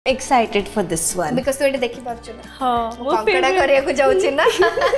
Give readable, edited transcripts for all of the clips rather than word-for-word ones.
excited for this one because तू एटे देखि पारछु ना हाँ कंकड़ा करिया को जाउछि ना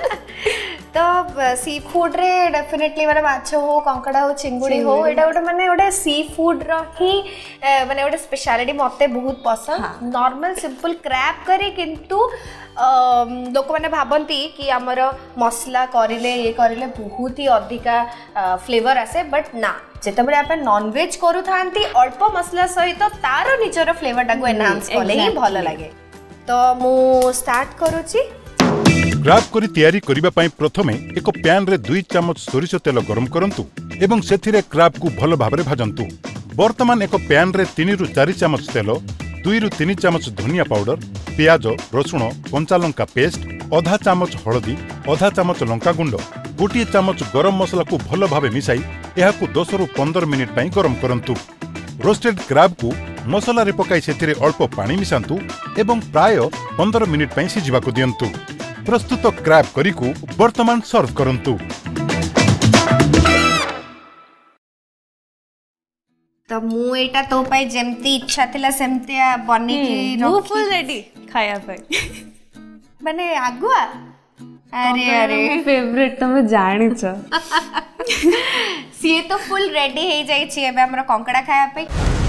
तो सी फूड रे डेफिनेटली माने माछ हो कंकड़ा हो चिंगुड़ी हो एटा गोटे माने गोटे सी फूड रो ही माने गोटे स्पेशलिटी मते बहुत पसंद नॉर्मल सिंपल क्रैब करी किंतु लोक माने भाबंती कि हमर मसला करिले ये करिले बहुत ही अधिका फ्लेवर आसे बट ना जेतबे आप नॉन वेज करू थांती अल्प मसला सहित तार निजर फ्लेवर टाको एनहांस कले ही भलो लागे तो मु स्टार्ट करूची क्रैब करी तैयारी करिबा पई प्रथमे एक पैन रे 2 चम्मच सोरिष तेल गरम करंतु एवं सेथिरे क्रैब को भलो भाबरे भाजंतु वर्तमान एक पैन रे 3 रु 4 चम्मच तेल 2 रु 3 चम्मच धनिया पाउडर प्याज रसुण कंचा लंका पेस्ट आधा चम्मच हळदी आधा चम्मच लंका गुंड गोटे चम्मच गरम मसला को भलो भाबे मिसाई एहाकू 10 रु 15 मिनिट पई गरम करंतु रोस्टेड क्रैब को मसला रे पकाई सेथिरे अल्प पानी मिसांतु एवं प्राय 15 मिनिट पई सिजिबाकू दियंतु प्रस्तुत क्रैब करी को वर्तमान सर्व करंतु तो मु एटा तो पाई जेमती इच्छा थिला सेमती बनी के मु फुल रेडी खाया पे माने आगुआ अरे अरे फेवरेट तुम जानि छ सी तो फुल रेडी हे जाई छी एबे हमरा कंकड़ा खाया पे